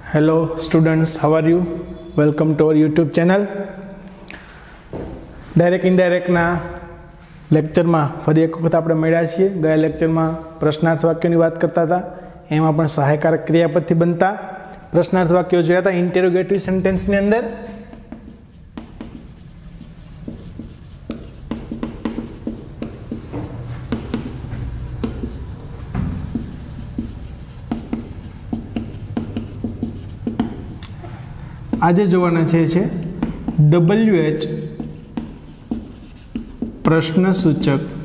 Hello students, how are you? Welcome to our YouTube channel. Direct indirect ના લેક્ચરમાં ફરી એક વખત આપણે મળ્યા છીએ. ગયા લેક્ચરમાં પ્રશ્નાર્થ વાક્યોની વાત કરતા હતા. એમાં પણ સહાયકારક ક્રિયાપદથી બનતા પ્રશ્નાર્થ વાક્યો જોયા હતા ઇન્ટેરોગેટિવ સેન્ટેન્સની અંદર. આજે જોવાના છે WH પ્રશ્નસૂચક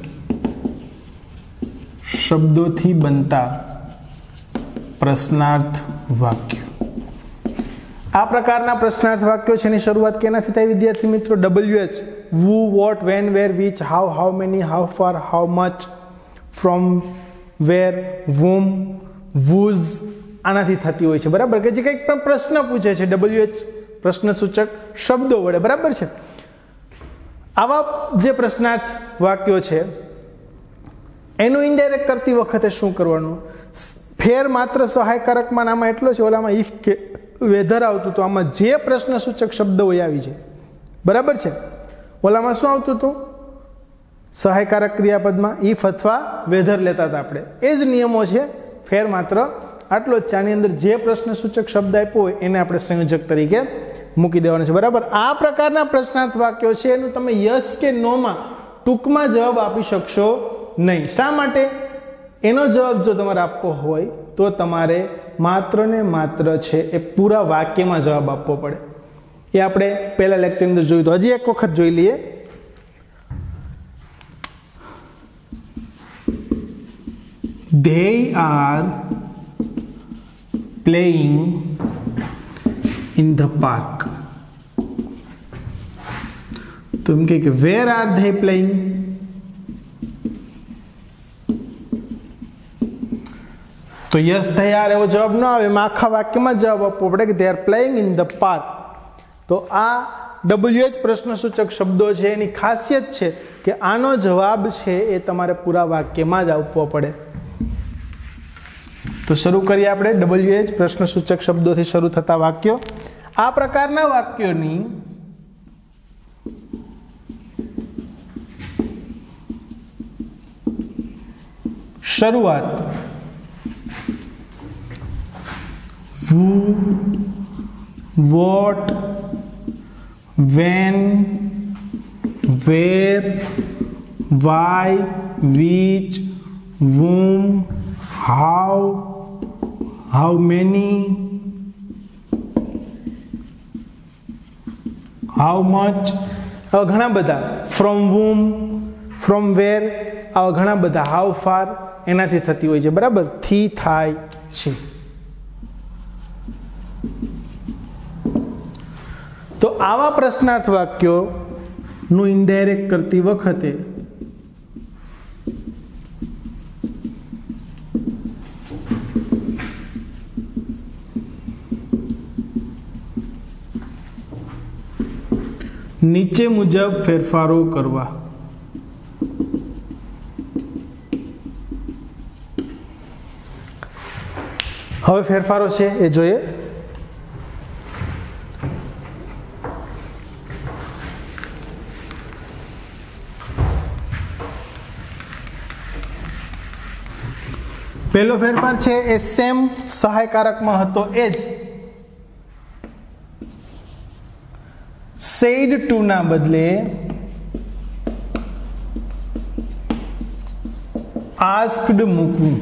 શબ્દોથી બનતા પ્રશ્નાર્થ વાક્યો. આ પ્રકારના પ્રશ્નાર્થ વાક્યો છે એની શરૂઆત કેનાથી થાય વિદ્યાર્થી મિત્રો? WH, who, what, when, where, which, how many, how far, how much, from, where, whom, whose આનાથી થતી હોય છે. બરાબર કે જે કંઈક પણ પ્રશ્ન પૂછે છે WH પ્રશ્નસૂચક શબ્દો વડે. બરાબર છે. આવા જે પ્રશ્નાર્થ વાક્યો છે એનું ઇનડાયરેક્ટ કરતી વખતે શું કરવાનું? ફેર માત્ર સહાયકારકમાં આમાં એટલો છે, ઓલામાં ઇફ કે વેધર આવતું હતું, આમાં જે પ્રશ્નસૂચક શબ્દ હોય આવી છે. બરાબર છે. ઓલામાં શું આવતું હતું? સહાયકારક ક્રિયાપદમાં ઇફ અથવા વેધર લેતા હતા આપણે. એ જ નિયમો છે. ફેર માત્ર આટલો જ છે. આની અંદર જે પ્રશ્નસૂચક શબ્દ આપ્યો હોય એને આપણે સંયોજક તરીકે મૂકી દેવાનો છે. બરાબર. આ પ્રકારના પ્રશ્નાર્થ વાક્યો છે એનું તમે યસ કે નોમાં ટૂંકમાં જવાબ આપી શકશો નહીં. શા માટે? એનો જવાબ જો તમારે આપવો હોય તો તમારે માત્ર ને માત્ર છે એ પૂરા વાક્યમાં જવાબ આપવો પડે. એ આપણે પહેલા લેક્ચરની અંદર જોયું તો હજી એક વખત જોઈ લઈએ. They are playing in the park. તો એમ કે where are they playing? તો યસ they are એવો જવાબ ન આવે. એમાં આખા વાક્યમાં જવાબ આપવો પડે કે they are playing in the park. તો આ WH પ્રશ્નસૂચક શબ્દો છે એની ખાસિયત છે કે આનો જવાબ છે એ તમારે પૂરા વાક્યમાં જ આપવો પડે. તો શરૂ કરીએ આપણે WH પ્રશ્નસૂચક શબ્દોથી શરૂ થતા વાક્યો. આ પ્રકારના વાક્યોની શરૂઆત who, what, when, where, why, which, whom, how many, how much, આવા ઘણા બધા. from whom, from where, આવા ઘણા બધા. how far એનાથી થતી હોય છે. બરાબર. થી થાય છે. તો આવા પ્રશ્નાર્થ વાક્યો નું ઇનડાયરેક્ટ કરતી વખતે નીચે મુજબ ફેરફારો કરવા. હવે ફેરફારો છે એ જોઈએ. પહેલો ફેરફાર છે એ સેમ સહાયકારકમાં હતો એ જ. said to ના બદલે asked મૂકવું.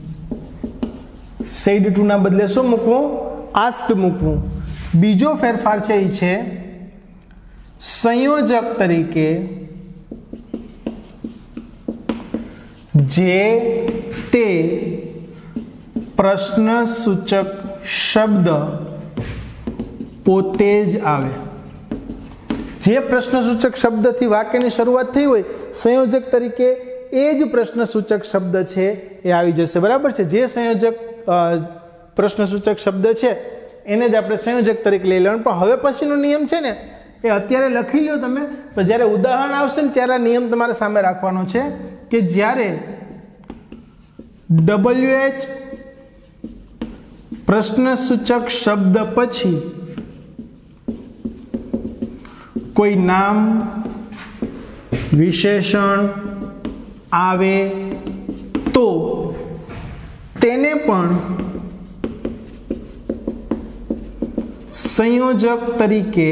said to ના બદલે શું મૂકવું? asked મૂકવું. બીજો ફેરફાર છે એ છે સંયોજક તરીકે જે તે પ્રશ્નસૂચક શબ્દ પોતે જ આવે. જે પ્રશ્નસૂચક શબ્દથી વાક્યની શરૂઆત થઈ હોય સંયોજક તરીકે એ જ પ્રશ્નસૂચક શબ્દ છે એ આવી જશે. બરાબર છે. જે સંયોજક પ્રશ્નસૂચક શબ્દ છે એને જ આપણે સંયોજક તરીકે લઈ લેવાનું. પણ હવે પછીનો નિયમ છે ને એ અત્યારે લખી લો તમે, પણ જ્યારે ઉદાહરણ આવશે ને ત્યારે નિયમ તમારે સામે રાખવાનો છે કે જ્યારે WH પ્રશ્નસૂચક શબ્દ પછી કોઈ નામ વિશેષણ આવે તો તેને પણ સંયોજક તરીકે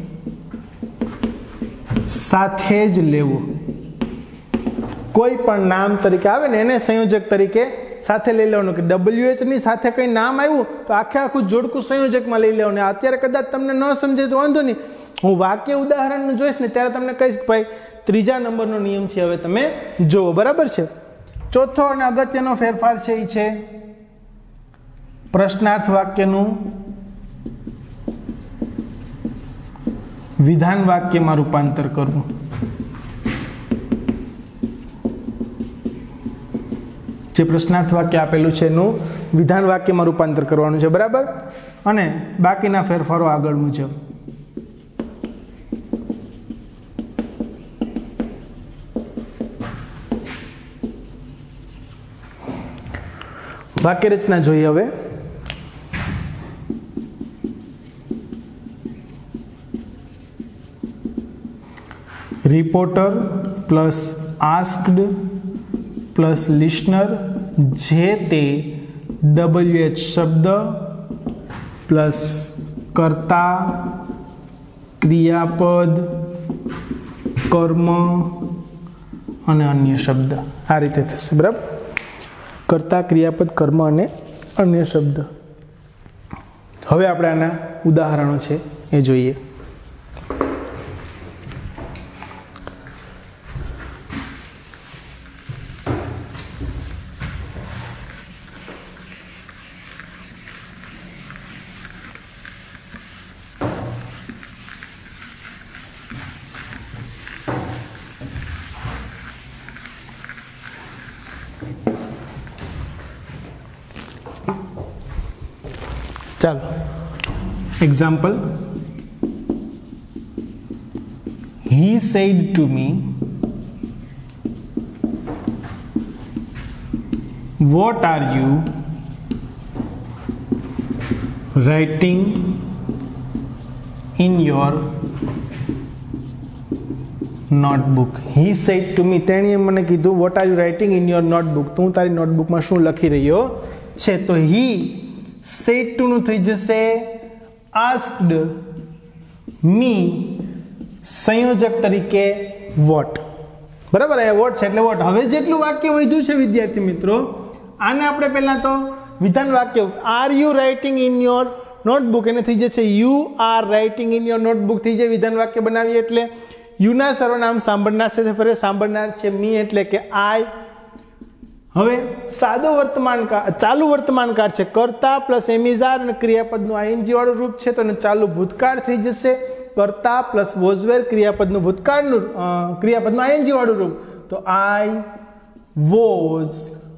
સાથે જ લેવું. કોઈ પણ નામ તરીકે આવે ને એને સંયોજક તરીકે સાથે લઈ લેવાનું કે WH ની સાથે કંઈ નામ આવ્યું તો આખું જોડકું સંયોજકમાં લઈ લેવાનું. અત્યારે કદાચ તમને ન સમજે તો વાંધો નહીં, હું વાક્ય ઉદાહરણ જોઈશ ને ત્યારે તમને કહીશ કે ભાઈ ત્રીજા નંબરનો નિયમ છે, હવે તમે જુઓ. બરાબર છે. ચોથો અને અગત્યનો ફેરફાર છે એ છે પ્રશ્નાર્થ વાક્યનું વિધાન વાક્યમાં રૂપાંતર કરવું. જે પ્રશ્નાર્થ વાક્ય આપેલું છે એનું વિધાન વાક્યમાં રૂપાંતર કરવાનું છે. બરાબર. અને બાકીના ફેરફારો આગળ મુજબ. વાક્ય રચના જોઈએ હવે. Reporter plus asked plus listener જે તે WH શબ્દ પ્લસ કર્તા ક્રિયાપદ કર્મ અને અન્ય શબ્દ આ રીતે થશે. બરાબર. કર્તા ક્રિયાપદ કર્મ અને અન્ય શબ્દ. હવે આપણે આના ઉદાહરણો છે એ જોઈએ. ચાલો example. He said to me, what are you writing in your notebook? He said to me, તેણીએ મને કીધું what are you writing in your notebook? તું તારી નોટબુકમાં શું લખી રહ્યો છે? તો he said to નું થઈ જશે asked me સંયોજક તરીકે what. બરાબર. આ what છે એટલે what. હવે જેટલું વાક્ય વધ્યું છે વિદ્યાર્થી મિત્રો, આને આપણે પહેલા તો વિધાન વાક્ય are you writing in your notebook એને થઈ જશે you are writing in your notebook થઈ જાય. વિધાન વાક્ય બનાવીએ એટલે યુના સર્વનામ સાંભળનાર સાથે ફરે. સાંભળનાર છે મી એટલે કે આઈ. હવે સાદો વર્તમાન કાળ ચાલુ વર્તમાન કાળ છે કર્તા પ્લસ એમિઝાર અને ક્રિયાપદનું આઈએનજી વાળું રૂપ છે તો ચાલુ ભૂતકાળ થઈ જશે. કર્તા પ્લસ વોઝ વેર ક્રિયાપદનું ભૂતકાળનું ક્રિયાપદનું આઈએનજી વાળું રૂપ તો I was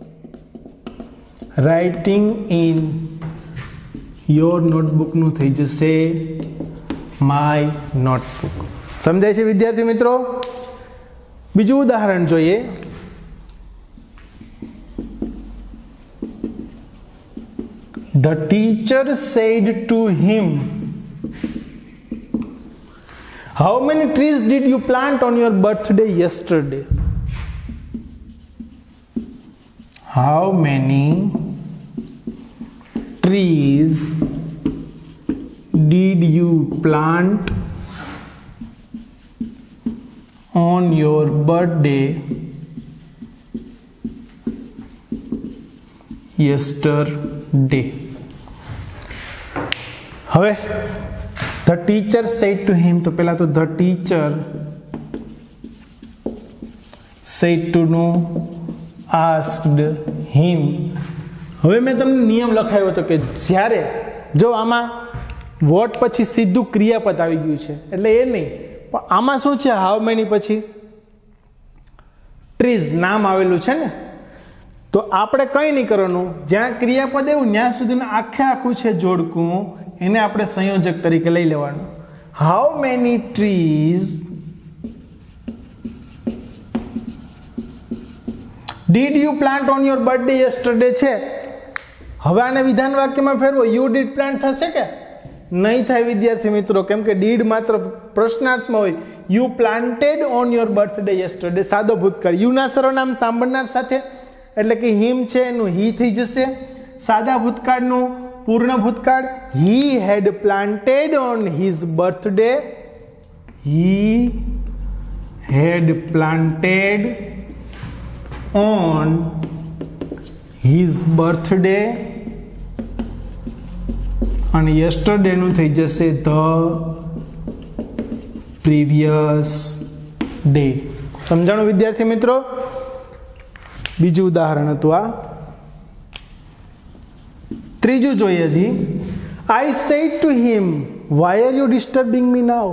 writing in your નોટબુકનું થઈ જશે માય નોટબુક. સમજાય છે વિદ્યાર્થી મિત્રો? બીજું ઉદાહરણ જોઈએ. The teacher said to him, how many trees did you plant on your birthday yesterday? How many trees did you plant on your birthday yesterday? હવે the teacher said to him તો પહેલા તો the teacher said to નું asked him. હવે મેં તમને નિયમ લખાવ્યો હતો કે જ્યારે જો આમાં વોટ પછી સીધું ક્રિયાપદ આવી ગયું છે એટલે એ નહીં, પણ આમાં શું છે હાઉ મેની પછી ટ્રીઝ નામ આવેલું છે ને, તો આપણે કંઈ નહીં કરવાનું, જ્યાં ક્રિયાપદ એવું ત્યાં સુધીનું આખું છે જોડકું એને આપણે સંયોજક તરીકે લઈ લેવાનું. How many trees did you plant on your birthday yesterday છે હવે આને વિધાન વાક્યમાં ફેરવો, યુ ડીડ પ્લાન્ટ થશે કે નહીં થાય વિદ્યાર્થી મિત્રો? કેમ કે ડીડ માત્ર પ્રશ્નાર્થમાં હોય. You planted on your birthday yesterday સાદો ભૂતકાળ. યુના સર્વનામ સાંભળનાર સાથે એટલે કે હિમ છે એનું હી થઈ જશે. સાદા ભૂતકાળનું પૂર્ણ ભૂતકાળ, he had planted on his birthday. He had planted on his birthday. અને યસ્ટરડે નું થઈ જશે ધ પ્રીવિયસ ડે. સમજાણું વિદ્યાર્થી મિત્રો? બીજું ઉદાહરણ હતું આ. ત્રીજું જોઈએ જી. I said to him, why are you disturbing me now?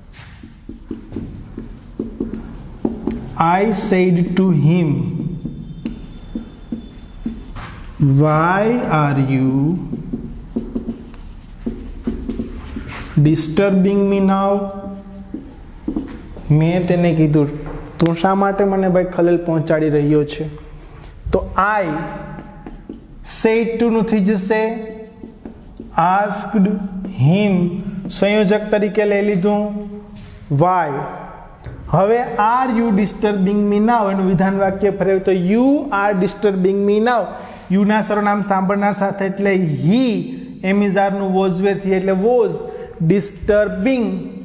I said to him, why are you disturbing me now? મેં તેને કીધું તું શા માટે મને ભાઈ ખલેલ પહોંચાડી રહ્યો છે? તો I said to નું થઈ જશે asked him, સંયોજક તરીકે લઈ લીધું. why. હવે are you disturbing me now એનું વિધાન વાક્ય ફેરવે તો you are disturbing me now. યુના સર્વનામ સાંભળનાર સાથે એટલે હી, એમિઝાર નું વોઝ વેથી એટલે વોઝ ડિસ્ટર્બિંગ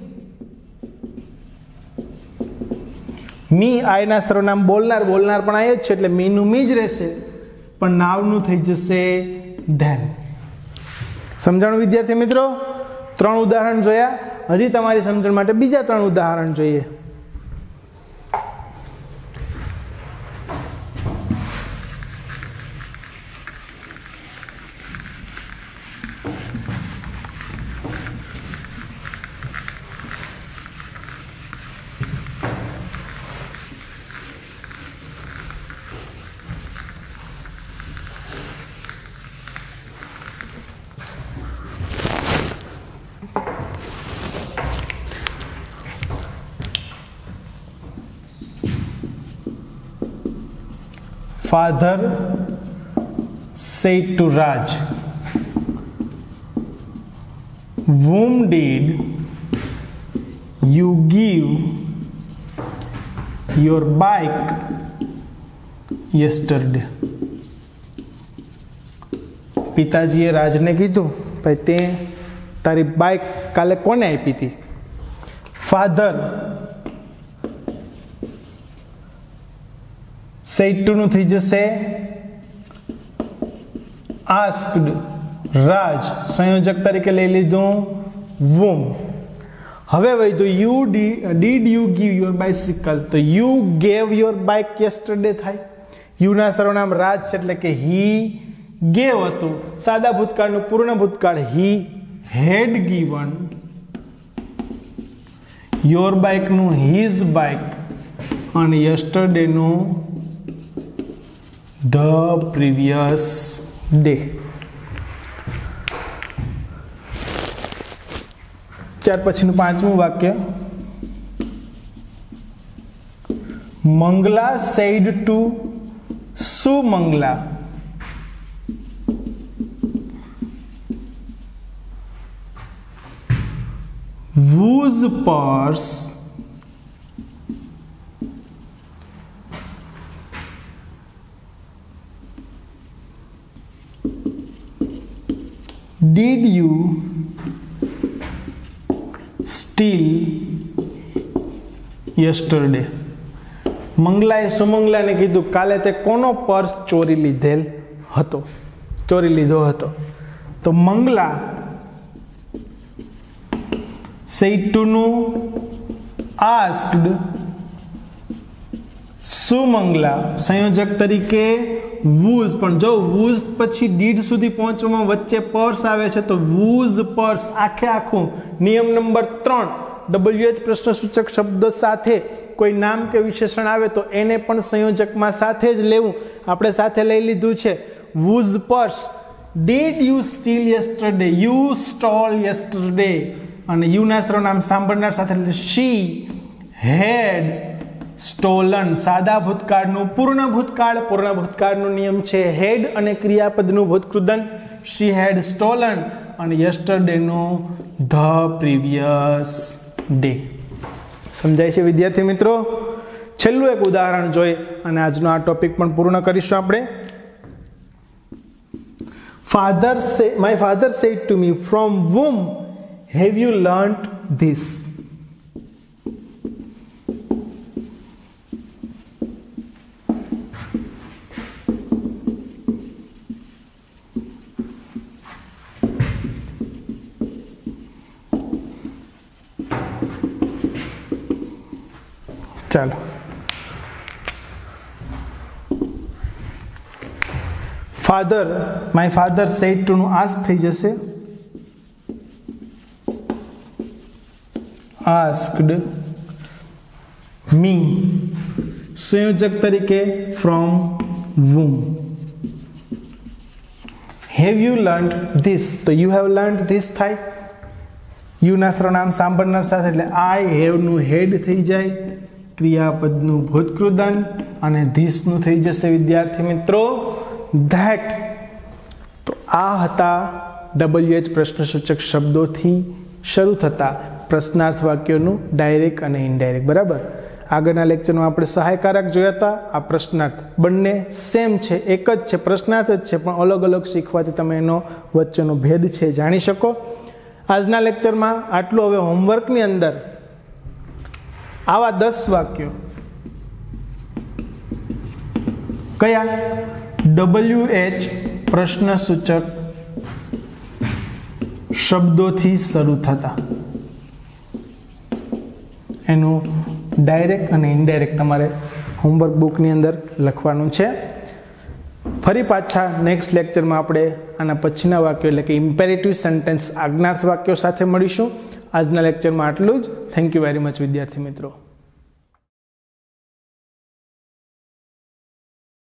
મી. આયના સર્વનામ બોલનાર, બોલનાર પણ આય જ છે એટલે મી નું મી જ રહેશે, પણ નાવ નું થઈ જશે ધેન. સમજાણું વિદ્યાર્થી મિત્રો? 3 ઉદાહરણ જોયા. હજી તમારી સમજણ માટે બીજા 3 ઉદાહરણ જોઈએ. Father said to Raj, whom did you give your bike yesterday? પિતાજીએ રાજને કીધું ભાઈ તે તારી બાઇક કાલે કોને આપી હતી? ફાધર said to નું થઈ જશે asked. રાજ સંયોજક તરીકે લઈ લીધું whom. હવે વધ્યું you did you give your bicycle, તો you gave your bike yesterday થાય. you ના સર્વનામ રાજ છે એટલે કે he gave હતું. સાદા ભૂતકાળનું પૂર્ણ ભૂતકાળ he had given. your bike નું his bike અને yesterday નું the previous day. ત્યાર પછીનું 5મું વાક્ય. મંગલા said to Sumangala, whose purse did you steal yesterday? મંગલાએ સુમંગલાને કીધું કાલે તે કોનો પર્સ ચોરી લીધો હતો? તો મંગલા said to નું asked, સુમંગલા સંયોજક તરીકે whose, પણ જો whose પછી did સુધી પહોંચવામાં વચ્ચે પર્સ આવે છે તો whose પર્સ આખે આખું. નિયમ નંબર 3, WH પ્રશ્નસૂચક શબ્દ સાથે કોઈ નામ કે વિશેષણ આવે તો એને પણ સંયોજકમાં સાથે જ લેવું. આપણે સાથે લઈ લીધું છે whose purse. did you steal yesterday? you stole yesterday. અને you ના સર્વનામ સાંભળનાર સાથે she had સ્ટોલન સાદા ભૂતકાળનું પૂર્ણ ભૂતકાળનો નિયમ છે હેડ અને ક્રિયાપદનું ભૂતકૃદંત she had stolen અને yesterday નું the previous day. સમજાય છે વિદ્યાર્થી મિત્રો? છેલ્લું એક ઉદાહરણ જોઈ અને આજનો આ ટોપિક પણ પૂર્ણ કરીશું આપણે. My father said to me, from whom have you learnt this? ચાલો my father said to નું ask થઈ જશે. asked me સંયોજક તરીકે from whom. have you learned this? તો you have learned this થાય. you ના સર્વનામ સાંભળનાર સાથે એટલે I have નું head થઈ જાય, ક્રિયાપદનું ભૂતકૃદન અને ધીસ નું થઈ જશે વિદ્યાર્થી મિત્રો ધેટ. તો આ હતા WH પ્રશ્નસૂચક શબ્દોથી શરૂ થતા પ્રશ્નાર્થ વાક્યોનું ડાયરેક્ટ અને ઇનડાયરેક્ટ. બરાબર. આગળના લેક્ચરમાં આપણે સહાયકારક જોયા હતા. આ પ્રશ્નાર્થ બંને સેમ છે, એક જ છે, પ્રશ્નાર્થ જ છે, પણ અલગ અલગ શીખવાથી તમે એનો વચ્ચેનો ભેદ છે જાણી શકો. આજના લેક્ચરમાં આટલું. હવે હોમવર્કની અંદર આવા 10 વાક્યો કયા WH પ્રશ્નસૂચક શબ્દોથી શરૂ થતા એનું ડાયરેક્ટ અને ઇનડાયરેક્ટ તમારે હોમવર્ક બુકની અંદર લખવાનું છે. ફરી પાછા નેક્સ્ટ લેક્ચરમાં આપણે આના પછીના વાક્યો એટલે કે ઇમ્પેરેટિવ સેન્ટેન્સ આજ્ઞાર્થ વાક્યો સાથે મળીશું. આજના લેક્ચરમાં આટલું જ. થેન્ક યુ વેરી મચ વિદ્યાર્થી મિત્રો.